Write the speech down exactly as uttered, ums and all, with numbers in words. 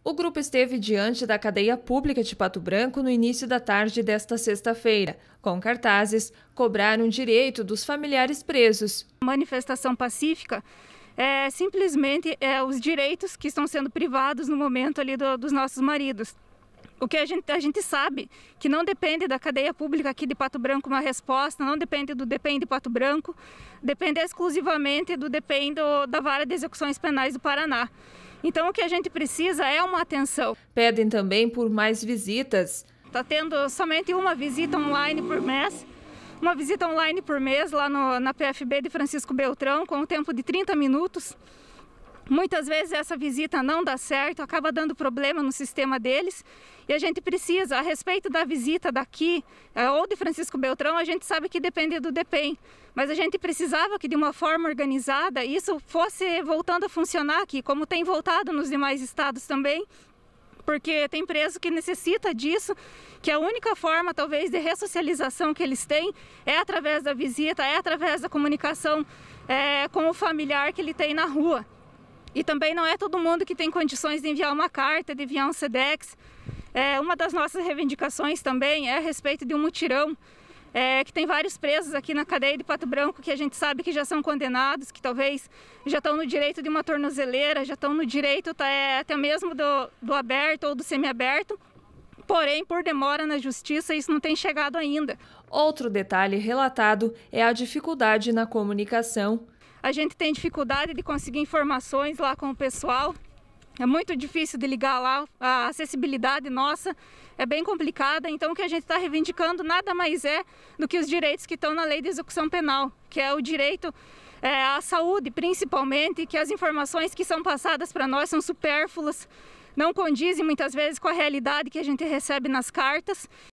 O grupo esteve diante da cadeia pública de Pato Branco no início da tarde desta sexta-feira. Com cartazes, cobraram direito dos familiares presos. Manifestação pacífica é simplesmente é, os direitos que estão sendo privados no momento ali do, dos nossos maridos. O que a gente, a gente sabe que não depende da cadeia pública aqui de Pato Branco uma resposta, não depende do D P E M de Pato Branco, depende exclusivamente do D P E M do, da Vara de Execuções Penais do Paraná. Então o que a gente precisa é uma atenção. Pedem também por mais visitas. Está tendo somente uma visita online por mês, uma visita online por mês lá no, na P F B de Francisco Beltrão, com um tempo de trinta minutos. Muitas vezes essa visita não dá certo, acaba dando problema no sistema deles e a gente precisa, a respeito da visita daqui ou de Francisco Beltrão, a gente sabe que depende do D P E M, mas a gente precisava que de uma forma organizada isso fosse voltando a funcionar aqui, como tem voltado nos demais estados também, porque tem preso que necessita disso, que a única forma talvez de ressocialização que eles têm é através da visita, é através da comunicação é, com o familiar que ele tem na rua. E também não é todo mundo que tem condições de enviar uma carta, de enviar um SEDEX. É, uma das nossas reivindicações também é a respeito de um mutirão, é, que tem vários presos aqui na cadeia de Pato Branco que a gente sabe que já são condenados, que talvez já estão no direito de uma tornozeleira, já estão no direito tá, é, até mesmo do, do aberto ou do semiaberto. Porém, por demora na justiça, isso não tem chegado ainda. Outro detalhe relatado é a dificuldade na comunicação. A gente tem dificuldade de conseguir informações lá com o pessoal, é muito difícil de ligar lá, a acessibilidade nossa é bem complicada, então o que a gente está reivindicando nada mais é do que os direitos que estão na Lei de Execução Penal, que é o direito é, à saúde principalmente, que as informações que são passadas para nós são supérfluas, não condizem muitas vezes com a realidade que a gente recebe nas cartas.